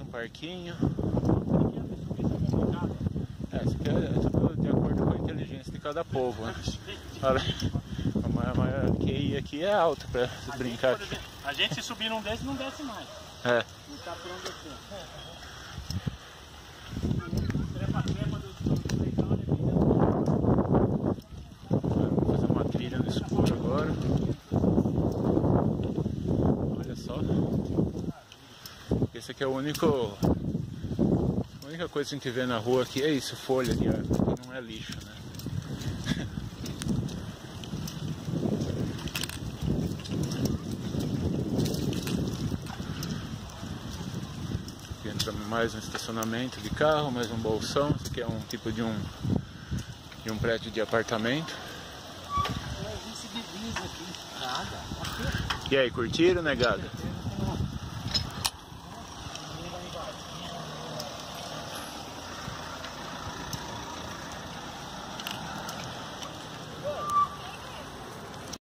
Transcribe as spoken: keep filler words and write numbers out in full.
parquinho. É, isso aqui é tudo de acordo com a inteligência de cada povo, né? Olha, a maior Q I aqui é alta pra a brincar. Gente, exemplo, a gente se subir num desses não desce mais. É. Não tá por onde eu tenho. Trepa-trepa do playground aqui. Vamos fazer uma trilha no escuro agora. Olha só. Esse aqui é o único... A única coisa que a gente vê na rua aqui é isso, folha de árvore, que não é lixo, né? Aqui entra mais um estacionamento de carro, mais um bolsão. Esse aqui é um tipo de um, de um prédio de apartamento. Existe bebês aqui. Nada. E aí, curtiram, negada?